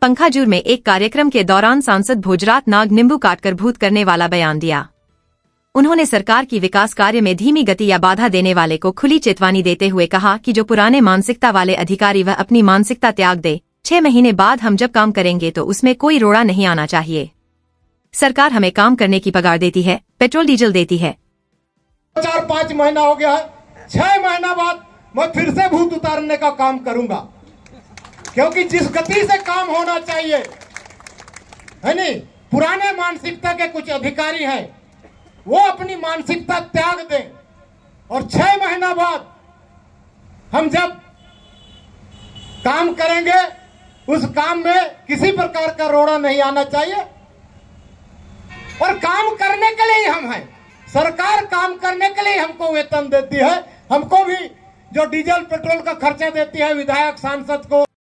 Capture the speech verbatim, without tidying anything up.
पंखाजूर में एक कार्यक्रम के दौरान सांसद भोजरात नाग नींबू काटकर भूत करने वाला बयान दिया। उन्होंने सरकार की विकास कार्य में धीमी गति या बाधा देने वाले को खुली चेतावनी देते हुए कहा कि जो पुराने मानसिकता वाले अधिकारी वह अपनी मानसिकता त्याग दे। छह महीने बाद हम जब काम करेंगे तो उसमें कोई रोड़ा नहीं आना चाहिए। सरकार हमें काम करने की पगार देती है, पेट्रोल डीजल देती है। चार पाँच महीना हो गया है, छह महीना बाद मैं फिर से भूत उतारने का काम करूंगा, क्योंकि जिस गति से काम होना चाहिए है नहीं, पुराने मानसिकता के कुछ अधिकारी हैं वो अपनी मानसिकता त्याग दें और छह महीना बाद हम जब काम करेंगे उस काम में किसी प्रकार का रोड़ा नहीं आना चाहिए। और काम करने के लिए हम हैं, सरकार काम करने के लिए हमको वेतन देती है, हमको भी जो डीजल पेट्रोल का खर्चा देती है विधायक सांसद को।